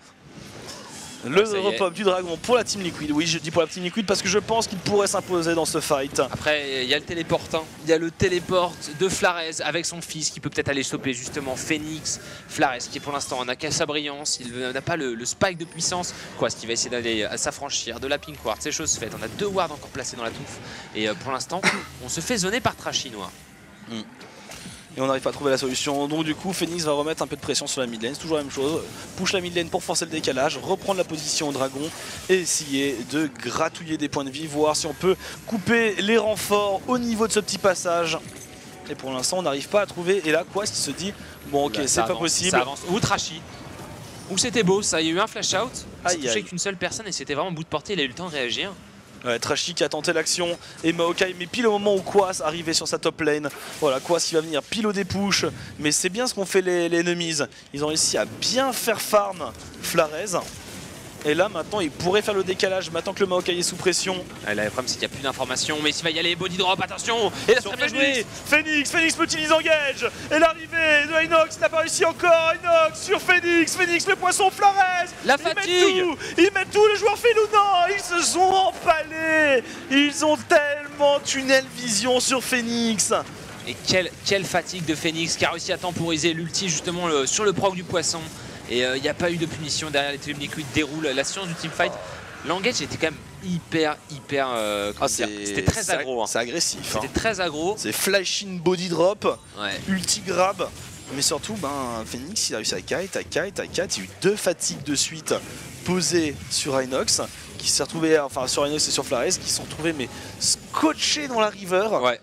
Le Ah, repop du dragon pour la Team Liquid. Oui, je dis pour la Team Liquid parce que je pense qu'il pourrait s'imposer dans ce fight. Après, il y a le téléport. Hein. Il y a le téléport de Flarez avec son fils qui peut peut-être aller stopper justement Phoenix. Flarez qui pour l'instant n'a qu'à sa brillance. Il n'a pas le, le spike de puissance. Quoi, ce qui va essayer d'aller s'affranchir de la Pink Ward. C'est chose faite. On a deux wards encore placés dans la touffe. Et euh, pour l'instant, on se fait zoner par Trashinois. Mm. Et on n'arrive pas à trouver la solution, donc du coup Phoenix va remettre un peu de pression sur la mid lane, c'est toujours la même chose, push la mid lane pour forcer le décalage, reprendre la position au dragon et essayer de gratouiller des points de vie, voir si on peut couper les renforts au niveau de ce petit passage. Et pour l'instant on n'arrive pas à trouver, et là quoi, ce qui se dit, bon ok c'est pas possible. Ça avance. Ou Trashy, ou c'était beau, ça, il y a eu un flash out, ça Aïe, touchait aïe. qu'une seule personne et c'était vraiment bout de portée, il a eu le temps de réagir. Ouais, Trashy qui a tenté l'action et Maokai, mais pile au moment où Quas arrivait sur sa top lane. Voilà, Quas qui va venir pile au dépush, mais c'est bien ce qu'ont fait les, les enemies. Ils ont réussi à bien faire farm Flarez. Et là maintenant il pourrait faire le décalage maintenant que le Maokai est sous pression. Ah, là, le problème c'est qu'il n'y a plus d'informations, mais il va y aller, body drop, attention. Et là, Sur c'est très bien Phoenix, joué. Phoenix, Phoenix peut-il engage. Et l'arrivée de Inox n'a pas réussi encore. Inox sur Phoenix, Phoenix le poisson Flarez. La Ils mettent fatigue. tout, Ils mettent tout, le joueur Filou, non, ils se sont empalés. Ils ont tellement tunnel vision sur Phoenix. Et quelle, quelle fatigue de Phoenix qui a réussi à temporiser l'ulti justement le- sur le proc du poisson. Et il n'y a pas eu de punition derrière, les Team Liquid déroulent la science du teamfight. L'engage était quand même hyper, hyper. euh, comment dire, C'était très c'est- aggro. hein. C'est agressif. hein. C'était très aggro. C'est flashing body drop, Ouais. ulti grab. Mais surtout, ben, Phoenix il a réussi à kite, à kite, à kite. Il y a eu deux fatigues de suite posées sur Inox, qui s'est retrouvé, enfin sur Inox et sur Flarez, qui se sont retrouvés mais scotchés dans la river. Ouais.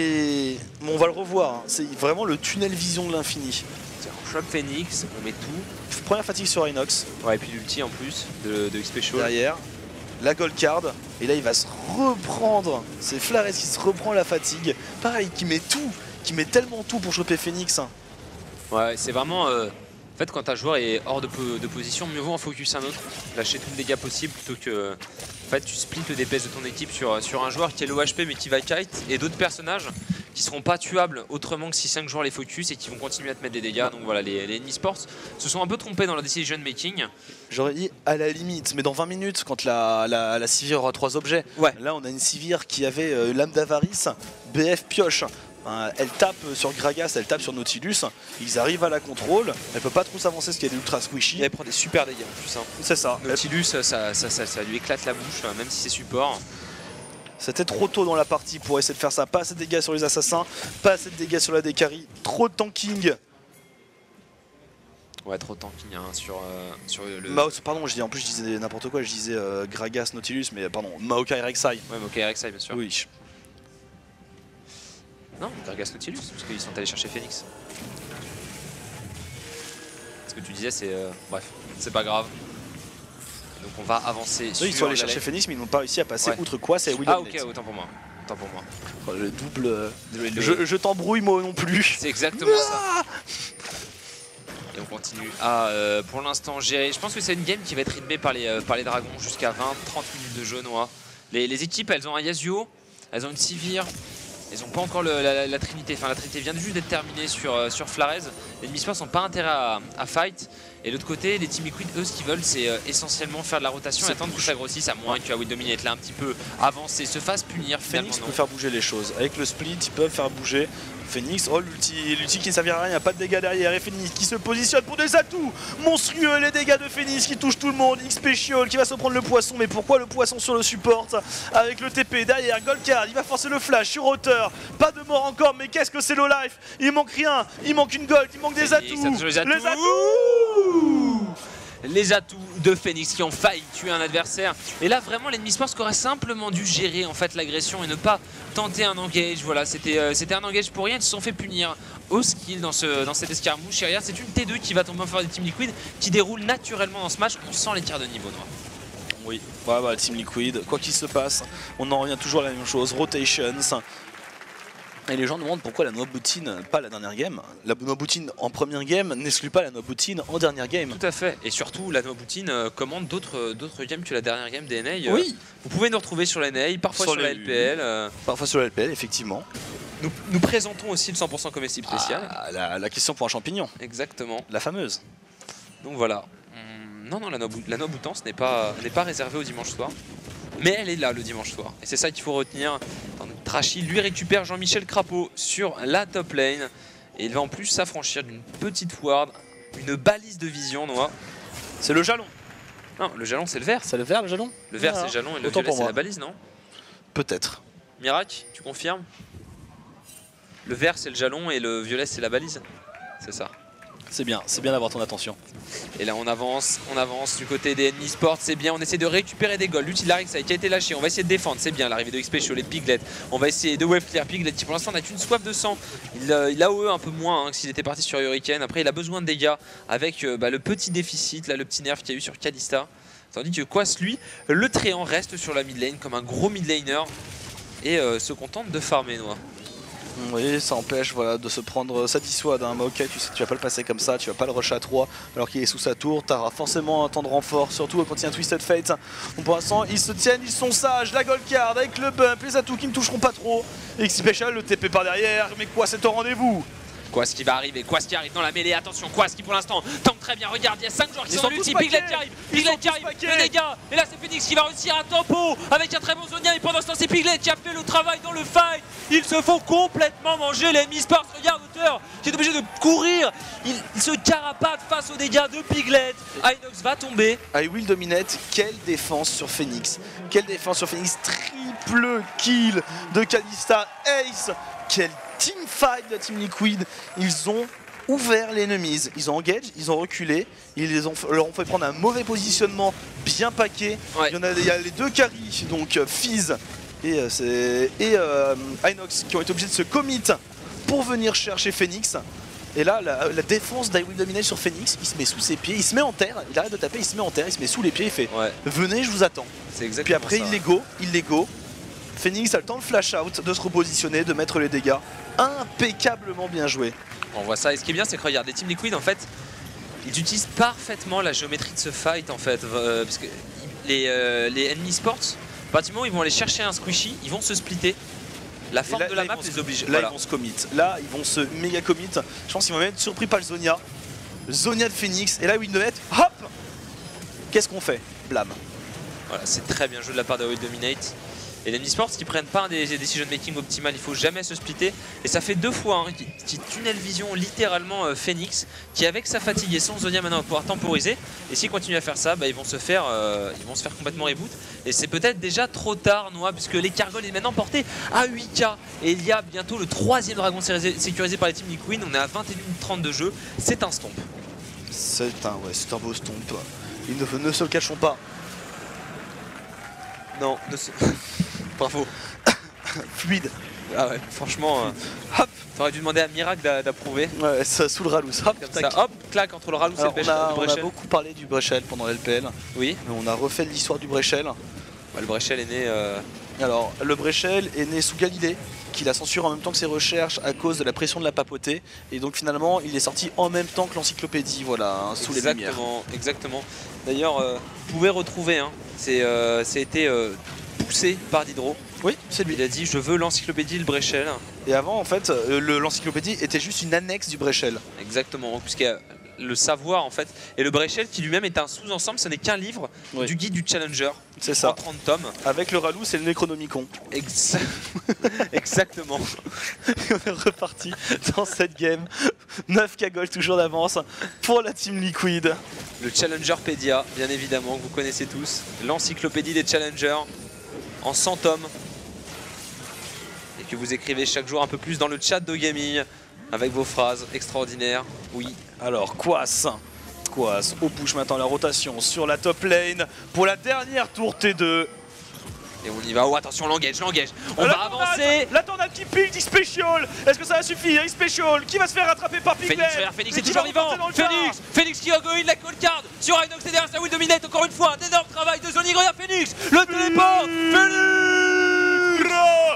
Et bon, on va le revoir, hein. C'est vraiment le tunnel vision de l'infini. On chope Phoenix, on met tout. Première fatigue sur Inox, Ouais, et puis l'ulti en plus de, de X P Show. derrière, la gold card, et là il va se reprendre, c'est Flarez qui se reprend la fatigue, pareil, qui met tout, qui met tellement tout pour choper Phoenix. hein. Ouais, c'est vraiment. euh, En fait, quand un joueur est hors de, po- de position, mieux vaut en focus un autre, lâcher tout le dégât possible plutôt que. En fait, tu splits le D P S de ton équipe sur, sur un joueur qui est low H P mais qui va kite et d'autres personnages qui seront pas tuables autrement que si cinq joueurs les focus et qui vont continuer à te mettre des dégâts. Donc voilà, les, les ennemis sports se sont un peu trompés dans leur decision making. J'aurais dit à la limite, mais dans vingt minutes, quand la, la, la Sivir aura trois objets, Ouais. là on a une Sivir qui avait euh, Lame d'Avarice, B F Pioche. Hein, elle tape sur Gragas, elle tape sur Nautilus, ils arrivent à la contrôle, elle peut pas trop s'avancer parce qu'elle est ultra squishy. Et elle prend des super dégâts en plus. Hein. C'est ça. Nautilus, ça, ça, ça, ça, ça lui éclate la bouche, même si c'est support. C'était trop tôt dans la partie pour essayer de faire ça. Pas assez de dégâts sur les assassins, pas assez de dégâts sur la Dekari, trop de tanking. Ouais, trop de tanking hein, sur, euh, sur le. Mao, pardon, je dis, en plus je disais n'importe quoi, je disais euh, Gragas, Nautilus, mais pardon, Maokai Rek'Sai. Ouais, mais ok, Rek'Sai bien sûr. Oui. Non, Gragas Nautilus, parce qu'ils sont allés chercher Phoenix. Ce que tu disais, c'est. euh, Bref, c'est pas grave. Donc on va avancer sur Eux, ils sont allés la chercher lane. Phoenix, mais ils n'ont pas réussi à passer Ouais. outre quoi, c'est Willow Ah, ok, autant pour moi. Autant pour moi. Oh, le double. euh, Le- le- Je, je t'embrouille moi non plus. C'est exactement ça. Et on continue à, euh, pour l'instant, gérer. Je pense que c'est une game qui va être rythmée par les, euh, par les dragons jusqu'à vingt trente minutes de jeu noir. Les, les équipes, elles ont un Yasuo, elles ont une Sivir. Elles n'ont pas encore le- la, la Trinité, enfin la Trinité vient juste d'être terminée sur, euh, sur Flarez. Les ennemis sports n'ont pas intérêt à, à fight. Et de l'autre côté, les Team Liquid, eux, ce qu'ils veulent, c'est euh, essentiellement faire de la rotation et C'est attendre que ça grossisse, à moins que Awid Domine être là un petit peu avancé, se fasse punir finalement. Phoenix non. peut faire bouger les choses. Avec le split, ils peuvent faire bouger. Phoenix, oh l'ulti, l'ulti qui ne servira à rien, il n'y a pas de dégâts derrière. Et Phoenix qui se positionne pour des atouts monstrueux. Les dégâts de Phoenix qui touchent tout le monde. X Special qui va se prendre le poisson. Mais pourquoi le poisson sur le support? Avec le T P derrière, Goldcard, il va forcer le flash sur hauteur. Pas de mort encore, mais qu'est-ce que c'est low life? Il manque rien, il manque une gold, il manque des Phoenix, atouts. attention, les atouts. Les atouts Les atouts de Phoenix qui ont failli tuer un adversaire. Et là vraiment l'ennemi sports aurait simplement dû gérer en fait l'agression et ne pas tenter un engage. Voilà, c'était euh, c'était un engage pour rien, ils se sont fait punir au skill dans, ce, dans cette escarmouche. Et regarde, c'est une T deux qui va tomber en faveur des Team Liquid qui déroule naturellement dans ce match. On sent les tirs de niveau noir. Oui, ouais, bah, Team Liquid, quoi qu'il se passe, on en revient toujours à la même chose, rotations. Et les gens demandent pourquoi la Noix Boutine, pas la dernière game. La Noix Boutine en première game n'exclut pas la Noix Boutine en dernière game. Tout à fait. Et surtout, la Noboutine euh, commande d'autres d'autres games que la dernière game des N A. Euh, Oui. Vous pouvez nous retrouver sur la N A, parfois sur, Sur la les- L P L. euh, Parfois sur la L P L, effectivement. Nous, nous présentons aussi le cent pour cent comestible spécial. Ah, la, la question pour un champignon, Exactement. la fameuse. Donc voilà. Hum, non, non, la noix, bou- la noix boutant, ce n'est pas, n'est pas réservé au dimanche soir. Mais elle est là le dimanche soir. Et c'est ça qu'il faut retenir. Trashy, lui, récupère Jean-Michel Crapaud sur la top lane. Et il va en plus s'affranchir d'une petite ward, une balise de vision, Noah. C'est le jalon. Non, le jalon, c'est le vert. C'est le vert, le jalon? Le vert, Ah, c'est le jalon et le autant violet, pour c'est moi. la balise, non? Peut-être. Mirac, tu confirmes? Le vert, c'est le jalon et le violet, c'est la balise. C'est ça. C'est bien, c'est bien d'avoir ton attention. Et là on avance, on avance du côté des ennemis sports, c'est bien, on essaie de récupérer des goals. L'Utilarix qui a été lâché, on va essayer de défendre, c'est bien l'arrivée de X P sur les Piglet. On va essayer de wave clear Piglet qui pour l'instant n'a qu'une soif de sang. Il, euh, il a O E un peu moins hein, que s'il était parti sur Hurricane. Après il a besoin de dégâts avec euh, bah, le petit déficit, là, le petit nerf qu'il y a eu sur Kalista. Tandis que Quas lui, le Tréant reste sur la mid lane comme un gros mid laner et euh, se contente de farmer Noah. Oui, ça empêche voilà, de se prendre sa dissuade. Hein. Mais ok, tu sais que tu vas pas le passer comme ça, tu vas pas le rush à trois alors qu'il est sous sa tour. Tu auras forcément un temps de renfort, surtout quand il y a un Twisted Fate. Donc pour l'instant, ils se tiennent, ils sont sages. La gold card avec le bump, les atouts qui ne toucheront pas trop. X Special, le T P par derrière. Mais quoi, c'est au rendez-vous? Quas qui va arriver, Quas qui arrive dans la mêlée, attention, Quas qui pour l'instant tente très bien, regarde, il y a cinq joueurs qui Ils sont sont dans l'ulti, tous Piglet paquets. qui arrive, Ils Piglet sont qui tous arrive, paquets. le dégât, et là c'est Phoenix qui va réussir un tempo avec un très bon zonien, et pendant ce temps c'est Piglet qui a fait le travail dans le fight, ils se font complètement manger, l'ennemi Sparks, regarde Hauteur, qui est obligé de courir, il, il se carapate face aux dégâts de Piglet, Inox va tomber. I will dominate, quelle défense sur Phoenix. Quelle défense sur Phoenix, triple kill de Kalista, Ace. Quel teamfight de la Team Liquid. Ils ont ouvert les enemies, ils ont engage, ils ont reculé, ils les ont, leur ont fait prendre un mauvais positionnement bien paqué. Ouais. Il y en a, il y a les deux carries, donc euh, Fizz et, euh, c'est- et euh, Inox qui ont été obligés de se commit pour venir chercher Phoenix. Et là, la, la défense d'I Will Dominate sur Phoenix, il se met sous ses pieds, il se met en terre, il arrête de taper, il se met en terre, il se met sous les pieds, il fait Ouais, venez, je vous attends. c'est exactement Puis après, ça. il les go, il les go. Phoenix a le temps de flash out, de se repositionner, de mettre les dégâts. Impeccablement bien joué. On voit ça, et ce qui est bien c'est que regarde, les Team Liquid en fait, ils utilisent parfaitement la géométrie de ce fight en fait, euh, parce que les, euh, les ennemis sports, à partir du moment où ils vont aller chercher un squishy, ils vont se splitter. La Et forme là- de la là, map ils vont les se- oblige. Là, Voilà. ils vont se commit. Là, ils vont se méga commit. Je pense qu'ils vont même être surpris par le Zonia. Zonia de Phoenix. Et là, Will Dominate, hop. Qu'est-ce qu'on fait? Blam. Voilà, c'est très bien joué de la part de Will Dominate. Et les e-sports qui prennent pas des decision making optimal, il faut jamais se splitter. Et ça fait deux fois hein, qui, qui tunnel vision littéralement euh, Phoenix, qui avec sa fatigue et son Zonia maintenant va pouvoir temporiser. Et s'ils continuent à faire ça, bah, ils vont se faire, euh, ils vont se faire complètement reboot. Et c'est peut-être déjà trop tard, Noah, puisque l'Ecargol est maintenant porté à huit K. Et il y a bientôt le troisième dragon sécurisé, sécurisé par les Team Liquid. On est à vingt et une minutes trente de jeu. C'est un stomp. C'est un, ouais, c'est un beau stomp. Ils ne, ne se le cachons pas. Non, ne se... Bravo. Fluide. Ah ouais, franchement, euh, Hop. t'aurais dû demander à Miracle d'a- d'approuver. Ouais, ça sous le ralous. Hop, Comme tac. ça, hop, claque entre le Ralous et le Alors, on, Brechel- a, le on a Brechel. beaucoup parlé du Brechel pendant l'L P L. Oui, Mais on a refait l'histoire du Brechel. bah, le Brechel est né. euh, Alors, le Brechel est né sous Galilée, qui la censure en même temps que ses recherches à cause de la pression de la papauté. Et donc finalement, il est sorti en même temps que l'encyclopédie, voilà, hein, sous les lumières. Exactement, exactement. D'ailleurs, euh, vous pouvez retrouver, hein, c'est euh, c'est été euh, poussé par Diderot. Oui, c'est lui. Il a dit je veux l'encyclopédie le Brechel. Et avant, en fait, euh, le- l'encyclopédie était juste une annexe du Brechel. Exactement, puisqu'il y a le savoir en fait. Et le Brechel qui lui-même est un sous-ensemble, ce n'est qu'un livre Oui. du guide du Challenger. C'est En ça. trente tomes. Avec le Ralous et le Necronomicon. Exa- Exactement. Et on est reparti dans cette game. neuf K gold toujours d'avance pour la Team Liquid. Le Challengerpedia, bien évidemment, que vous connaissez tous. L'encyclopédie des Challengers en cent tomes. Et que vous écrivez chaque jour un peu plus dans le chat de Gaming avec vos phrases extraordinaires. Oui. Alors, Quas. Quas, au push maintenant la rotation sur la top lane pour la dernière tour T deux. Et on y va. Oh, attention, l'engage, l'engage. On La va tornade, avancer. La tornade qui pile d'E-Special. Est-ce que ça va suffire? E-Special qui va se faire rattraper par Piglet. Phoenix, regarde, Phoenix Mais est qui toujours va vivant. repartir dans le tas. Phoenix, Phoenix qui a go in la call card sur Inox et derrière ça Will Dominate encore une fois. Un énorme travail de Zony. Regarde Phoenix, le téléport. Phoenix.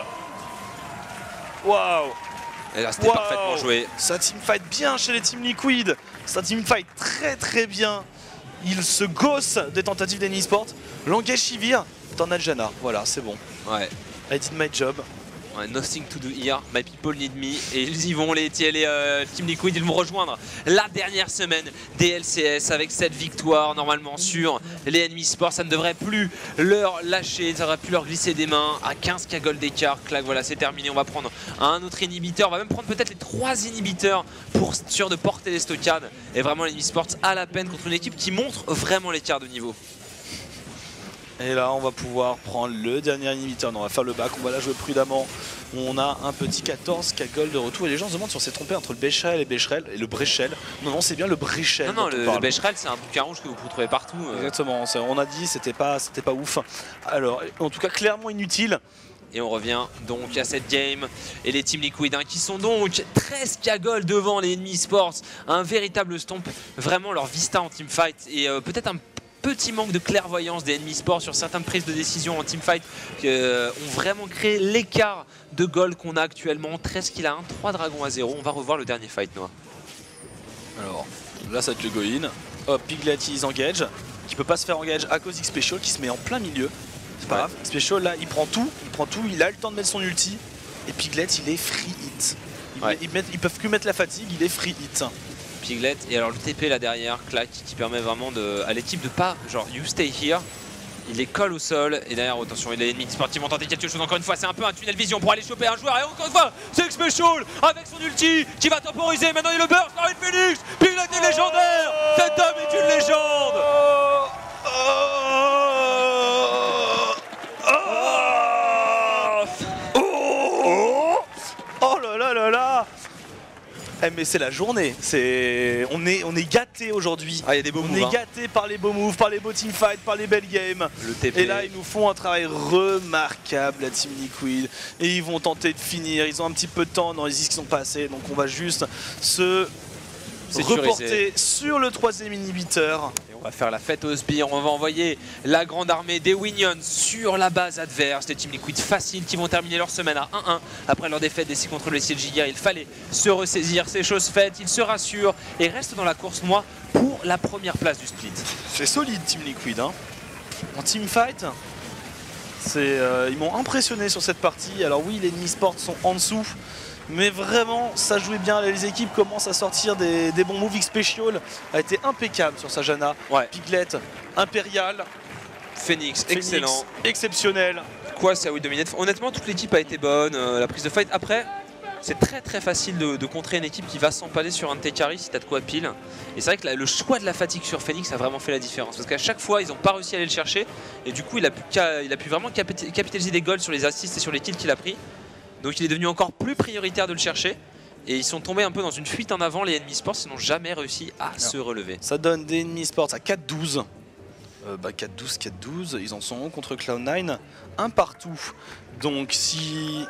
Waouh. Et là, c'était Wow. parfaitement joué. Ça teamfight bien chez les Team Liquid. Ça teamfight très très bien. Il se gosse des tentatives d'Any Sport. L'engage Chivir, t'en as Jana. Voilà, c'est bon. Ouais. I did my job. Ouais, nothing to do here, my people need me. Et ils y vont, les, les euh, Team Liquid, ils vont rejoindre la dernière semaine des L C S avec cette victoire normalement sur les Enemy Sports. Ça ne devrait plus leur lâcher, ça ne devrait plus leur glisser des mains. À quinze K gold d'écart, clac, voilà, c'est terminé. On va prendre un autre inhibiteur, on va même prendre peut-être les trois inhibiteurs pour sûr de porter les stockades. Et vraiment, les Enemy Sports à la peine contre une équipe qui montre vraiment l'écart de niveau. Et là, on va pouvoir prendre le dernier inhibiteur. Non, on va faire le back, on va la jouer prudemment. On a un petit quatorze K gold de retour. Et les gens se demandent si on s'est trompé entre le Becherel et, Becherel et le Brechel. Non, non, c'est bien le Brechel. Non, non, le, le Becherel, c'est un bouquin rouge que vous pouvez trouver partout. Euh. Exactement, on a dit c'était pas, c'était pas ouf. Alors, en tout cas, clairement inutile. Et on revient donc à cette game et les Team Liquid hein, qui sont donc treize K gold devant les Enemy Sports. Un véritable stomp, vraiment leur vista en teamfight et euh, peut-être un petit manque de clairvoyance des Enemy Sports sur certaines prises de décision en teamfight qui euh, ont vraiment créé l'écart de gold qu'on a actuellement. treize kills à un, trois dragons à zéro. On va revoir le dernier fight, Noah. Alors là, ça va être le go-in. Hop, Piglet is engage, qui peut pas se faire engage à cause X-Special qui se met en plein milieu. C'est pas ouais. grave. Special là, il prend tout, il prend tout, il a le temps de mettre son ulti. Et Piglet, il est free hit. Ils, ouais. ils, mettent, ils peuvent que mettre la fatigue, il est free hit. Piglet et alors le T P là derrière, clac, qui permet vraiment de, à l'équipe de pas genre you stay here. Il les colle au sol et derrière attention les ennemis sportifs vont tenter quelque chose encore une fois, c'est un peu un tunnel vision pour aller choper un joueur et encore une fois c'est X-Special avec son ulti qui va temporiser, maintenant il le burst par une Phoenix, Piglet est légendaire, cet homme est une légende. Oh, oh, oh, oh là là là là. Eh mais c'est la journée, c'est on est on est gâté aujourd'hui. Ah, il y a des beaux on moves, est hein. gâté par les beaux moves, par les beaux teamfights, par les belles games. Le T P. Et là ils nous font un travail remarquable la Team Liquid et ils vont tenter de finir. Ils ont un petit peu de temps dans les isques qui sont passés, donc on va juste se reporter sur le troisième inhibiteur. On va faire la fête aux sbires, on va envoyer la grande armée des Winions sur la base adverse. Les Team Liquid faciles qui vont terminer leur semaine à un un. Après leur défaite des six contre le C L J hier, il fallait se ressaisir, c'est chose faite, ils se rassurent et restent dans la course moi pour la première place du split. C'est solide Team Liquid hein. En teamfight, euh, ils m'ont impressionné sur cette partie. Alors oui, les Enemy Sports sont en dessous. Mais vraiment, ça jouait bien. Les équipes commencent à sortir des, des bons moves. X-Special a été impeccable sur Sajana. Ouais. Piglet, impérial. Phoenix, Phoenix, excellent. Exceptionnel. Quoi, c'est à oui dominé. Honnêtement, toute l'équipe a été bonne. Euh, la prise de fight. Après, c'est très très facile de, de contrer une équipe qui va s'empaler sur un de tes carries si t'as de quoi pile. Et c'est vrai que la, le choix de la fatigue sur Phoenix a vraiment fait la différence. Parce qu'à chaque fois, ils n'ont pas réussi à aller le chercher. Et du coup, il a pu, il a pu vraiment capitaliser des golds sur les assists et sur les kills qu'il a pris. Donc il est devenu encore plus prioritaire de le chercher. Et ils sont tombés un peu dans une fuite en avant, les Enemy Sports, ils n'ont jamais réussi à Alors, se relever. Ça donne des Enemy Sports à quatre douze. Euh, bah quatre douze, quatre douze, ils en sont contre Cloud nine, un partout. Donc si...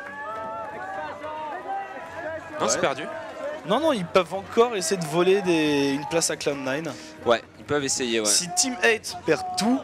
Non, ouais. C'est perdu. Non, non, ils peuvent encore essayer de voler des... une place à Cloud nine. Ouais, ils peuvent essayer, ouais. Si Team eight perd tout...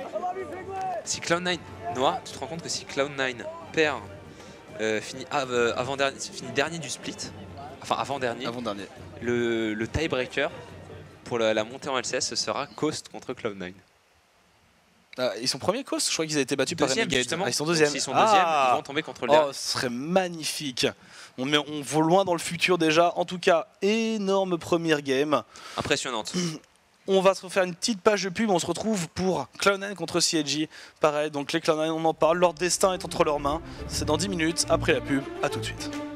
Si Cloud nine... Noah, tu te rends compte que si Cloud nine perd... Euh, fini, av avant dernier, fini dernier du split, enfin avant dernier. Avant dernier. Le, le tiebreaker pour la, la montée en L C S ce sera Coast contre Cloud nine. Ah, ils sont premiers Coast, je crois qu'ils ont été battus deuxième, par Renegade. justement. Ah, ils sont deuxièmes. S'ils sont deuxièmes, ah ils vont tomber contre le Oh, dernier. ce serait magnifique. On, met, on vaut loin dans le futur déjà. En tout cas, énorme première game. Impressionnante. On va se refaire une petite page de pub, on se retrouve pour Cloud nine contre C L J. Pareil, donc les Cloud nine, on en parle, leur destin est entre leurs mains. C'est dans dix minutes, après la pub, à tout de suite.